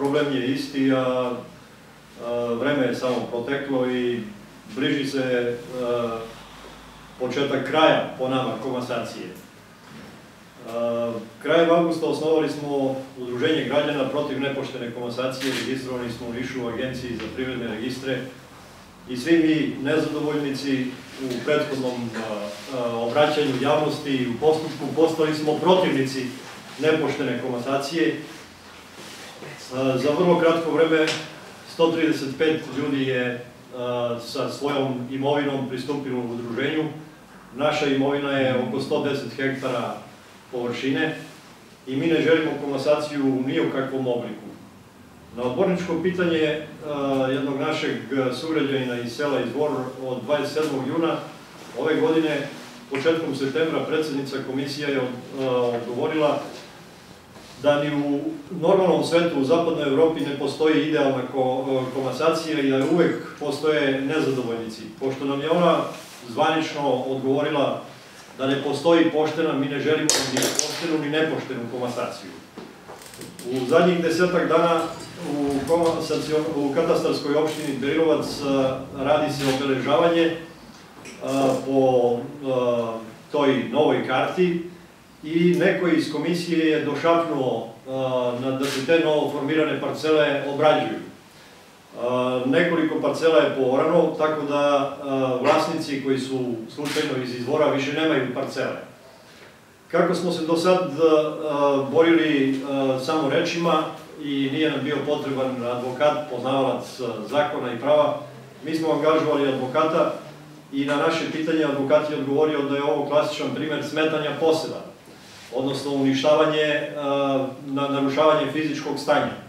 problem je isti, a vreme je samo proteklo i bliži se početak kraja, po nama, komasacije. Krajem avgusta osnovali smo Udruženje građana protiv nepoštene komasacije, registrovani smo u Nišu u Agenciji za privredne registre i svi mi nezadovoljnici u prethodnom obraćanju javnosti i u postupku postali smo protivnici nepoštene komasacije. Za vrlo kratko vreme 135 ljudi je sa svojom imovinom pristupilo u udruženju. Naša imovina je oko 110 hektara površine i mi ne želimo komasaciju ni u kakvom obliku. Na odborničko pitanje jednog našeg sugrađanina iz sela Izvor od 27. juna ove godine, početkom septembra, predsjednica komisija je odgovorila da ni u normalnom svetu u zapadnoj Evropi ne postoji idealna komasacija i da uvek postoje nezadovoljnici. Pošto nam je ona zvanično odgovorila da ne postoji poštena, mi ne želimo ni poštenu ni nepoštenu komasaciju. U zadnjih 10-ak dana u katastarskoj opštini Berilovac radi se obeležavanje po toj novoj karti i neko iz komisije je došapnuo da se te novoformirane parcele obrađuju. Nekoliko parcela je poorano, tako da vlasnici koji su slučajno iz Izvora više nemaju parcele. Kako smo se do sad borili samo rečima i nije nam bio potreban advokat, poznavalac zakona i prava, mi smo angažovali advokata i na naše pitanje advokat je odgovorio da je ovo klasičan primer smetanja poseda, odnosno uništavanje, narušavanje fizičkog stanja.